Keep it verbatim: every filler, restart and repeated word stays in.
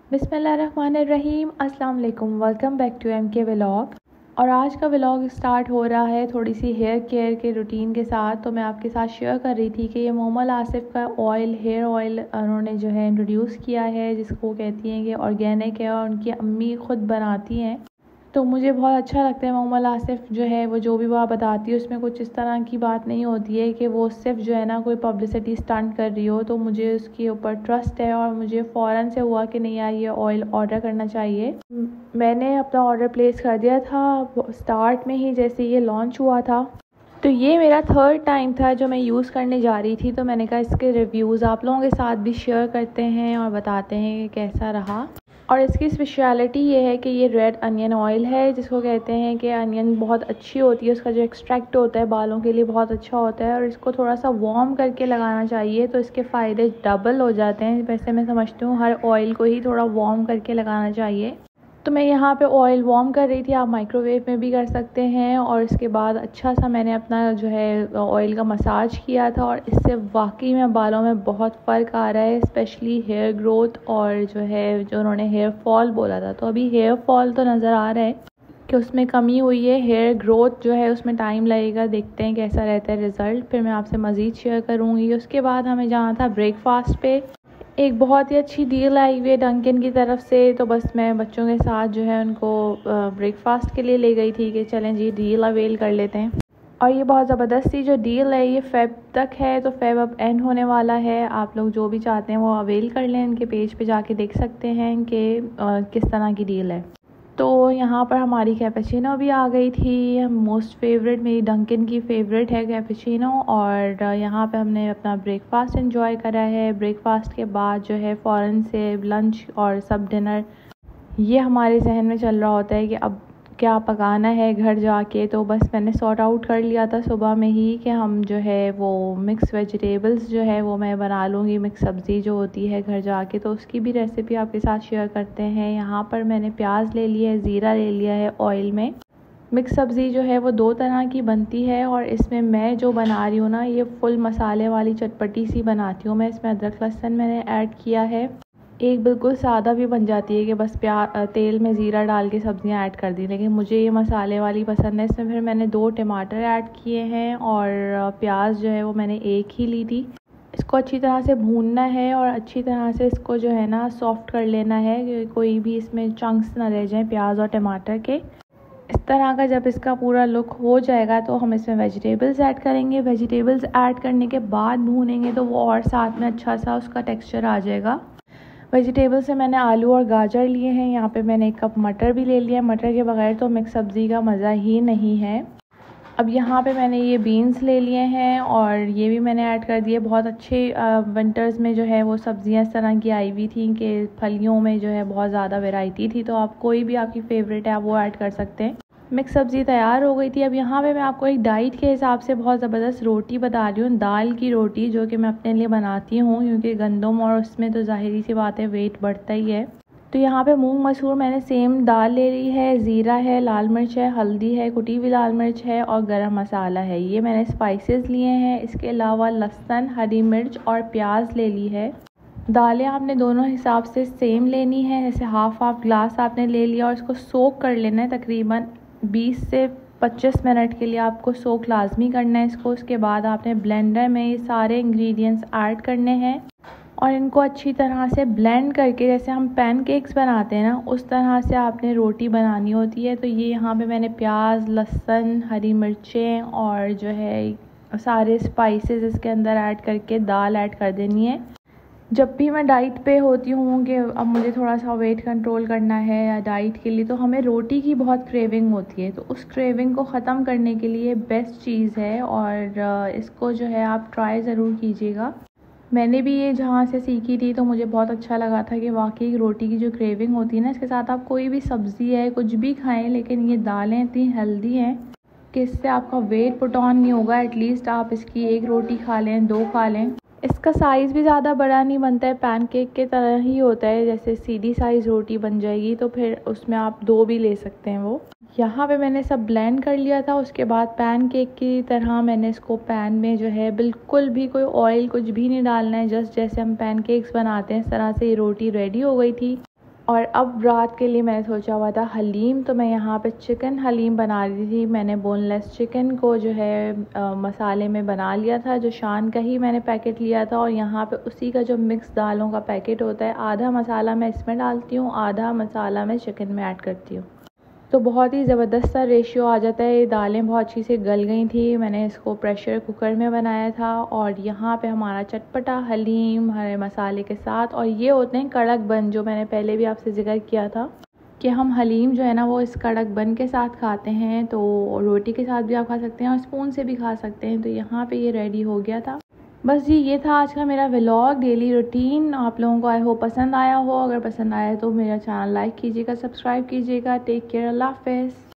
बिस्मिल्लाहिर्रहमानिर्रहीम, अस्सलाम वालेकुम। Welcome back to M K vlog. और आज का व्लॉग स्टार्ट हो रहा है थोड़ी सी हेयर केयर के रूटीन के साथ। तो मैं आपके साथ शेयर कर रही थी कि ये मोहम्मद आसिफ का ऑयल, हेयर ऑयल उन्होंने जो है इंट्रोड्यूस किया है, जिसको कहती हैं कि ऑर्गेनिक है और उनकी अम्मी ख़ुद बनाती हैं। तो मुझे बहुत अच्छा लगता है। मोहम्मद आसिफ जो है वो जो भी बात बताती है उसमें कुछ इस तरह की बात नहीं होती है कि वो सिर्फ जो है ना कोई पब्लिसिटी स्टंट कर रही हो। तो मुझे उसके ऊपर ट्रस्ट है और मुझे फ़ौरन से हुआ कि नहीं यार ये ऑयल ऑर्डर करना चाहिए। मैंने अपना ऑर्डर प्लेस कर दिया था स्टार्ट में ही, जैसे ये लॉन्च हुआ था। तो ये मेरा थर्ड टाइम था जो मैं यूज़ करने जा रही थी। तो मैंने कहा इसके रिव्यूज़ आप लोगों के साथ भी शेयर करते हैं और बताते हैं कि कैसा रहा। और इसकी स्पेशलिटी ये है कि ये रेड अनियन ऑयल है, जिसको कहते हैं कि अनियन बहुत अच्छी होती है, उसका जो एक्सट्रैक्ट होता है बालों के लिए बहुत अच्छा होता है। और इसको थोड़ा सा वार्म करके लगाना चाहिए तो इसके फ़ायदे डबल हो जाते हैं। वैसे मैं समझती हूँ हर ऑयल को ही थोड़ा वार्म करके लगाना चाहिए। तो मैं यहाँ पे ऑयल वार्म कर रही थी, आप माइक्रोवेव में भी कर सकते हैं। और इसके बाद अच्छा सा मैंने अपना जो है ऑयल का मसाज किया था और इससे वाकई में बालों में बहुत फ़र्क आ रहा है, स्पेशली हेयर ग्रोथ और जो है जो उन्होंने हेयर फॉल बोला था। तो अभी हेयर फॉल तो नज़र आ रहा है कि उसमें कमी हुई है, हेयर ग्रोथ जो है उसमें टाइम लगेगा। देखते हैं कैसा रहता है रिज़ल्ट, फिर मैं आपसे मज़ीद शेयर करूँगी। उसके बाद हमें जाना था ब्रेकफास्ट पे। एक बहुत ही अच्छी डील आई हुई है डंकिन की तरफ से। तो बस मैं बच्चों के साथ जो है उनको ब्रेकफास्ट के लिए ले गई थी कि चलें जी डील अवेल कर लेते हैं। और ये बहुत ज़बरदस्त सी जो डील है ये फेब तक है, तो फेब अब एंड होने वाला है। आप लोग जो भी चाहते हैं वो अवेल कर लें, इनके पेज पे जाके देख सकते हैं कि किस तरह की डील है। तो यहाँ पर हमारी कैपेचिनो भी आ गई थी, मोस्ट फेवरेट, मेरी डंकिन की फ़ेवरेट है कैपेचिनो। और यहाँ पे हमने अपना ब्रेकफास्ट एंजॉय करा है। ब्रेकफास्ट के बाद जो है फ़ौरन से लंच और सब डिनर, ये हमारे जहन में चल रहा होता है कि अब क्या पकाना है घर जाके। तो बस मैंने सॉर्ट आउट कर लिया था सुबह में ही कि हम जो है वो मिक्स वेजिटेबल्स जो है वो मैं बना लूँगी, मिक्स सब्ज़ी जो होती है घर जाके। तो उसकी भी रेसिपी आपके साथ शेयर करते हैं। यहाँ पर मैंने प्याज ले लिया है, ज़ीरा ले लिया है ऑयल में। मिक्स सब्ज़ी जो है वो दो तरह की बनती है और इसमें मैं जो बना रही हूँ ना ये फुल मसाले वाली चटपटी सी बनाती हूँ मैं। इसमें अदरक लहसुन मैंने ऐड किया है। एक बिल्कुल सादा भी बन जाती है कि बस प्या तेल में ज़ीरा डाल के सब्ज़ियाँ ऐड कर दी, लेकिन मुझे ये मसाले वाली पसंद है। इसमें फिर मैंने दो टमाटर ऐड किए हैं और प्याज जो है वो मैंने एक ही ली थी। इसको अच्छी तरह से भूनना है और अच्छी तरह से इसको जो है ना सॉफ्ट कर लेना है कि कोई भी इसमें चंक्स ना रह जाएं प्याज और टमाटर के। इस तरह का जब इसका पूरा लुक हो जाएगा तो हम इसमें वेजिटेबल्स ऐड करेंगे। वेजिटेबल्स ऐड करने के बाद भूनेंगे तो वो और साथ में अच्छा सा उसका टेक्स्चर आ जाएगा। वेजिटेबल से मैंने आलू और गाजर लिए हैं। यहाँ पे मैंने एक कप मटर भी ले लिया। मटर के बगैर तो मिक्स सब्ज़ी का मज़ा ही नहीं है। अब यहाँ पे मैंने ये बीन्स ले लिए हैं और ये भी मैंने ऐड कर दिए। बहुत अच्छे विंटर्स में जो है वो सब्ज़ियाँ इस तरह की आई हुई थी कि फलियों में जो है बहुत ज़्यादा वैरायटी थी। तो आप कोई भी आपकी फ़ेवरेट है आप वो ऐड कर सकते हैं। मिक्स सब्ज़ी तैयार हो गई थी। अब यहाँ पे मैं आपको एक डाइट के हिसाब से बहुत ज़बरदस्त रोटी बता रही हूँ, दाल की रोटी, जो कि मैं अपने लिए बनाती हूँ क्योंकि गंदम और उसमें तो ज़ाहिरी सी बात है वेट बढ़ता ही है। तो यहाँ पे मूंग मसूर मैंने सेम दाल ले ली है, ज़ीरा है, लाल मिर्च है, हल्दी है, कुटी हुई लाल मिर्च है और गरम मसाला है। ये मैंने स्पाइसेस लिए हैं। इसके अलावा लहसुन, हरी मिर्च और प्याज ले ली है। दालें आपने दोनों हिसाब से सेम लेनी है, जैसे हाफ़ हाफ़ ग्लास आपने ले लिया और इसको सोक कर लेना है तकरीबन बीस से पच्चीस मिनट के लिए। आपको सोक लाजमी करना है इसको। उसके बाद आपने ब्लेंडर में ये सारे इंग्रेडिएंट्स ऐड करने हैं और इनको अच्छी तरह से ब्लेंड करके, जैसे हम पैनकेक्स बनाते हैं ना उस तरह से आपने रोटी बनानी होती है। तो ये यहाँ पे मैंने प्याज, लहसुन, हरी मिर्चें और जो है सारे स्पाइसेस इसके अंदर ऐड करके दाल ऐड कर देनी है। जब भी मैं डाइट पे होती हूँ कि अब मुझे थोड़ा सा वेट कंट्रोल करना है या डाइट के लिए, तो हमें रोटी की बहुत क्रेविंग होती है। तो उस क्रेविंग को ख़त्म करने के लिए बेस्ट चीज़ है और इसको जो है आप ट्राई ज़रूर कीजिएगा। मैंने भी ये जहाँ से सीखी थी तो मुझे बहुत अच्छा लगा था कि वाकई रोटी की जो क्रेविंग होती है ना, इसके साथ आप कोई भी सब्ज़ी है कुछ भी खाएँ, लेकिन ये दालें इतनी हेल्दी हैं कि इससे आपका वेट पुट ऑन नहीं होगा। एटलीस्ट आप इसकी एक रोटी खा लें, दो खा लें। इसका साइज़ भी ज़्यादा बड़ा नहीं बनता है, पैनकेक के तरह ही होता है। जैसे सीधी साइज़ रोटी बन जाएगी तो फिर उसमें आप दो भी ले सकते हैं। वो यहाँ पे मैंने सब ब्लेंड कर लिया था। उसके बाद पैनकेक की तरह मैंने इसको पैन में जो है बिल्कुल भी कोई ऑयल कुछ भी नहीं डालना है, जस्ट जैसे हम पैनकेक्स बनाते हैं इस तरह से ये रोटी रेडी हो गई थी। और अब रात के लिए मैंने सोचा हुआ था हलीम, तो मैं यहाँ पे चिकन हलीम बना रही थी। मैंने बोनलेस चिकन को जो है आ, मसाले में बना लिया था, जो शान का ही मैंने पैकेट लिया था, और यहाँ पे उसी का जो मिक्स दालों का पैकेट होता है, आधा मसाला मैं इसमें डालती हूँ, आधा मसाला मैं चिकन में ऐड करती हूँ। तो बहुत ही ज़बरदस्त सा रेशियो आ जाता है। ये दालें बहुत अच्छी से गल गई थी। मैंने इसको प्रेशर कुकर में बनाया था, और यहाँ पे हमारा चटपटा हलीम हरे मसाले के साथ, और ये होते हैं कड़क बन, जो मैंने पहले भी आपसे जिक्र किया था कि हम हलीम जो है ना वो इस कड़क बन के साथ खाते हैं। तो रोटी के साथ भी आप खा सकते हैं और स्पून से भी खा सकते हैं। तो यहाँ पे ये रेडी हो गया था। बस जी, ये था आज का मेरा व्लॉग, डेली रूटीन। आप लोगों को आई होप पसंद आया हो। अगर पसंद आया तो मेरा चैनल लाइक कीजिएगा, सब्सक्राइब कीजिएगा। टेक केयर, अल्लाह हाफ़िज़।